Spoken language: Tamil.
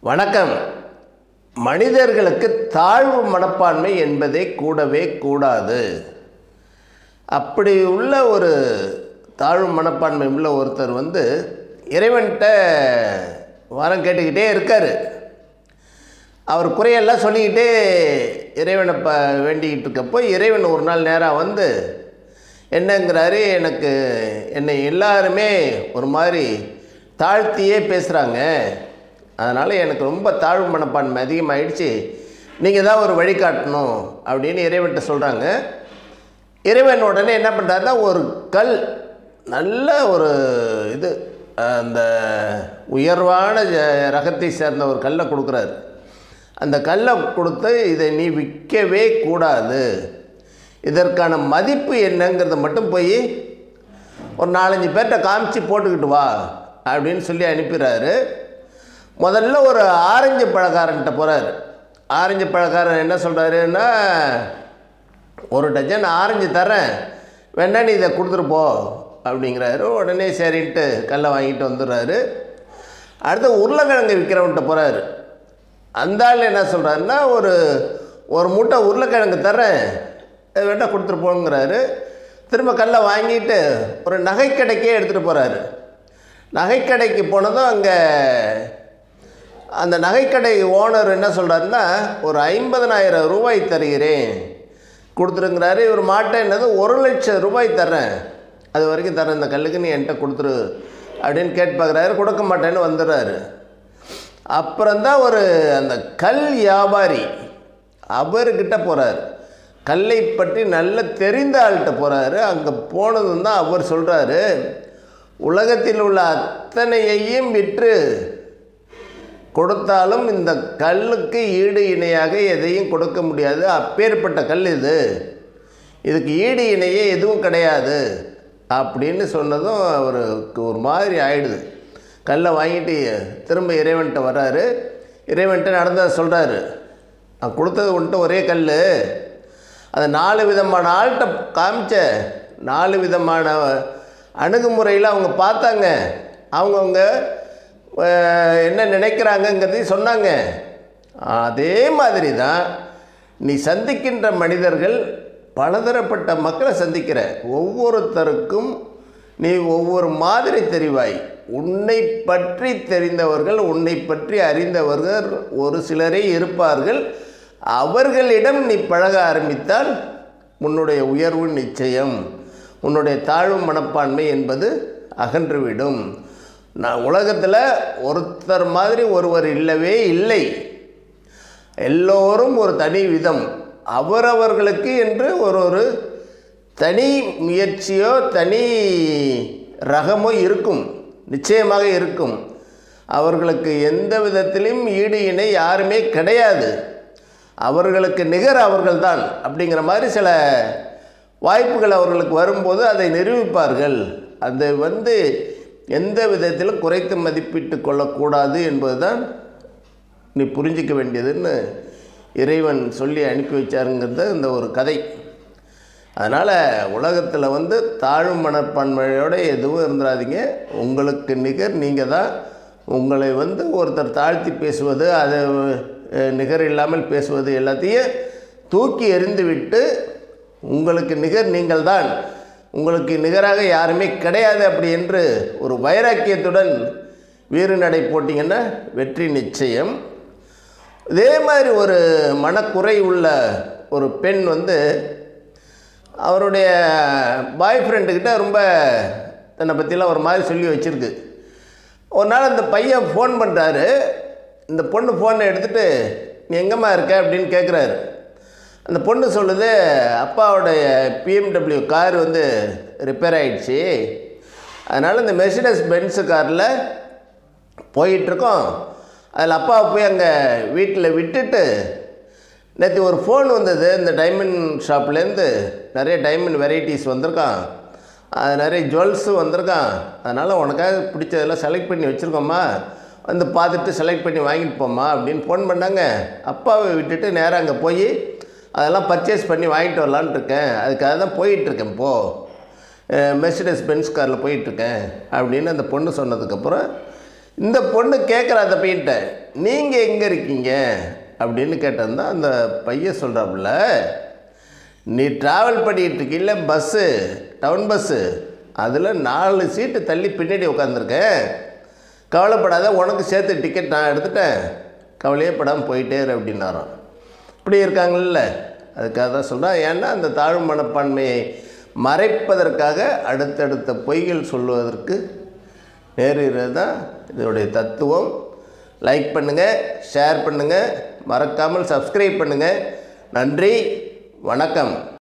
வணக்கம். மனிதர்களுக்கு தாழ்வு மனப்பான்மை என்பதே கூடவே கூடாது. அப்படி உள்ள ஒரு தாழ்வு மனப்பான்மை உள்ள ஒருத்தர் இறைவன்கிட்ட வரம் கேட்டுக்கிட்டே இருக்கார். அவர் குறையெல்லாம் சொல்லிக்கிட்டே இறைவனை வேண்டிக்கிட்டு இருக்கப்போ இறைவன் ஒரு நாள் நேராக என்னங்கிறாரு, என்னை எல்லாருமே ஒரு மாதிரி தாழ்த்தியே பேசுகிறாங்க, அதனால் எனக்கு ரொம்ப தாழ்வு மனப்பான்மை அதிகமாகிடுச்சு, நீங்கள் தான் ஒரு வழிகாட்டணும் அப்படின்னு இறைவன்கிட்ட சொல்கிறாங்க. இறைவன் உடனே என்ன பண்ணுறாருன்னா, ஒரு கல், நல்ல ஒரு அந்த உயர்வான ரகத்தை சேர்ந்த ஒரு கல்லை கொடுக்குறாரு. அந்த கல்லை கொடுத்து, இதை நீ விற்கவே கூடாது, இதற்கான மதிப்பு என்னங்கிறத மட்டும் போய் ஒரு 4-5 பேர்கிட்ட காமிச்சு போட்டுக்கிட்டு வா அப்படின்னு சொல்லி அனுப்பிடுறாரு. முதல்ல ஒரு ஆரஞ்சு பழக்காரன்கிட்ட போகிறார். ஆரஞ்சு பழக்காரன் என்ன சொல்கிறாருன்னா, ஒரு டஜன் ஆரஞ்சு தரேன், வேணா நீ இதை கொடுத்துட்டு போ அப்படிங்கிறாரு. உடனே சரின்ட்டு கல்லை வாங்கிட்டு வந்துடுறாரு. அடுத்து உருளைக்கிழங்கு விற்கிறவன்கிட்ட போகிறாரு. அந்த ஆள் என்ன சொல்கிறாருன்னா, ஒரு மூட்டை உருளைக்கிழங்கு தரேன், வேணா கொடுத்துட்டு போங்கிறாரு. திரும்ப கல்லை வாங்கிட்டு ஒரு நகைக்கடைக்கே எடுத்துகிட்டு போகிறாரு. நகைக்கடைக்கு போனதும் அங்கே அந்த நகைக்கடை ஓனர் என்ன சொல்கிறாருன்னா, ஒரு 50,000 ரூபாய் தருகிறேன் கொடுத்துருங்கிறாரு. இவர் மாட்டேன், என்னது 1,00,000 ரூபாய் தர்றேன், அது வரைக்கும் தரேன், இந்த கல்லுக்கு நீ என்கிட்ட கொடுத்துரு அப்படின்னு கேட்டு பார்க்குறாரு. கொடுக்க மாட்டேன்னு வந்துடுறாரு. அப்புறம்தான் அந்த கல் வியாபாரி அவர்கிட்ட போகிறார். கல்லை பற்றி நல்ல தெரிந்த ஆள்கிட்ட போகிறாரு. அங்கே போனதும் தான் அவர் சொல்கிறாரு, உலகத்தில் உள்ள அத்தனையையும் விற்று கொடுத்தாலும் இந்த கல்லுக்கு ஈடு இணையாக எதையும் கொடுக்க முடியாது, அப்பேற்பட்ட கல் இதுக்கு ஈடு இணையே எதுவும் கிடையாது அப்படின்னு சொன்னதும் அவருக்கு ஒரு மாதிரி ஆயிடுது. கல்லை வாங்கிட்டு திரும்ப இறைவன்கிட்ட வர்றாரு. இறைவன்கிட்ட நடந்ததை சொல்கிறாரு, நான் கொடுத்தது ஒரே கல், அதை 4 விதமான ஆள்கிட்ட காமிச்ச, 4 விதமான அணுகுமுறையில் அவங்க பார்த்தாங்க, அவங்கவுங்க என்ன நினைக்கிறாங்கங்கிறதையும் சொன்னாங்க. அதே மாதிரி தான் நீ சந்திக்கின்ற மனிதர்கள், பலதரப்பட்ட மக்களை சந்திக்கிற ஒவ்வொருத்தருக்கும் நீ ஒவ்வொரு மாதிரி தெரிவாய். உன்னை பற்றி தெரிந்தவர்கள், உன்னை பற்றி அறிந்தவர்கள் ஒரு சிலரே இருப்பார்கள். அவர்களிடம் நீ பழக ஆரம்பித்தால் உன்னுடைய உயர்வு நிச்சயம், உன்னுடைய தாழ்வு மனப்பான்மை என்பது அகன்றுவிடும். நான் உலகத்தில் ஒருத்தர் மாதிரி ஒருவர் இல்லவே இல்லை. எல்லோரும் ஒரு தனி விதம், அவரவர்களுக்கு என்று ஒரு தனி முயற்சியோ தனி ரகமோ இருக்கும், நிச்சயமாக இருக்கும். அவர்களுக்கு எந்த விதத்திலும் ஈடு இணை யாருமே கிடையாது, அவர்களுக்கு நிகர் அவர்கள்தான் அப்படிங்கிற மாதிரி சில வாய்ப்புகள் அவர்களுக்கு வரும்போது அதை நிரூபிப்பார்கள். அதை எந்த விதத்திலும் குறைத்து மதிப்பிட்டு கொள்ளக்கூடாது என்பது தான் நீ புரிஞ்சிக்க வேண்டியதுன்னு இறைவன் சொல்லி அனுப்பி வச்சாருங்கிறது இந்த ஒரு கதை. அதனால் உலகத்தில் தாழ்வு மனப்பான்மையோடு எதுவும் இருந்துடாதீங்க. உங்களுக்கு நிகர் நீங்கள் தான். உங்களை ஒருத்தர் தாழ்த்தி பேசுவது, அதை நிகர் இல்லாமல் பேசுவது எல்லாத்தையும் தூக்கி எறிந்துவிட்டு, உங்களுக்கு நிகர் நீங்கள் தான், உங்களுக்கு நிகராக யாருமே கிடையாது அப்படி என்று ஒரு வைராக்கியத்துடன் வீறு நடை போட்டிங்கன்னா வெற்றி நிச்சயம். இதே மாதிரி ஒரு மனக்குறை உள்ள ஒரு பெண் அவருடைய பாய் ஃப்ரெண்டுக்கிட்ட ரொம்ப தன்னை பற்றிலாம் ஒரு மாதிரி சொல்லி வச்சுருக்கு. ஒரு நாள் அந்த பையன் ஃபோன் பண்ணுறாரு. இந்த பொண்ணு ஃபோனை எடுத்துகிட்டு, நீ எங்கேம்மா இருக்க அப்படின்னு கேட்குறாரு. அந்த பொண்ணு சொல்லுது, அப்பாவோடைய BMW கார் ரிப்பேர் ஆகிடுச்சி, அதனால் இந்த மெர்சிடஸ் பென்ஸு காரில் போயிட்டுருக்கோம், அதில் அப்பாவை போய் அங்கே வீட்டில் விட்டுட்டு, நேற்று ஒரு ஃபோன் வந்தது, இந்த டைமண்ட் ஷாப்லேருந்து நிறைய டைமண்ட் வெரைட்டிஸ் வந்திருக்கான், அது நிறைய ஜுவல்ஸும் வந்திருக்கான், அதனால் உனக்காக பிடிச்சதெல்லாம் செலக்ட் பண்ணி வச்சுருக்கோம்மா, பார்த்துட்டு செலக்ட் பண்ணி வாங்கிட்டு போம்மா அப்படின்னு ஃபோன் பண்ணாங்க. அப்பாவை விட்டுட்டு நேராக அங்கே போய் அதெல்லாம் பர்ச்சேஸ் பண்ணி வாங்கிட்டு வரலான்னு இருக்கேன், அதுக்காக தான் போயிட்டுருக்கேன், மெர்சிடஸ் பென்ஸ் காரில் போயிட்டுருக்கேன் அப்படின்னு அந்த பொண்ணு சொன்னதுக்கப்புறம் இந்த பொண்ணு கேட்குற அந்த பையன்ட்ட, நீங்கள் எங்கே இருக்கீங்க அப்படின்னு கேட்டது தான் அந்த பையன் சொல்கிறாப்புல, நீ ட்ராவல் பண்ணிகிட்டு இருக்கீல்ல பஸ்ஸு, டவுன் பஸ்ஸு, அதில் 4 சீட்டு தள்ளி பின்னாடி உட்காந்துருக்கேன், கவலைப்படாத, உனக்கு சேர்த்து டிக்கெட் நான் எடுத்துட்டேன், கவலையே படாமல் போயிட்டே இரு அப்படின்னாராம். இப்படி இருக்காங்கல்ல, அதுக்காக தான் சொல்கிறேன். ஏன்னா அந்த தாழ்வு மனப்பான்மையை மறைப்பதற்காக அடுத்தடுத்த பொய்கள் சொல்வதற்கு நேரிடுறது தான் இதனுடைய தத்துவம். லைக் பண்ணுங்கள், ஷேர் பண்ணுங்கள், மறக்காமல் சப்ஸ்கிரைப் பண்ணுங்கள். நன்றி, வணக்கம்.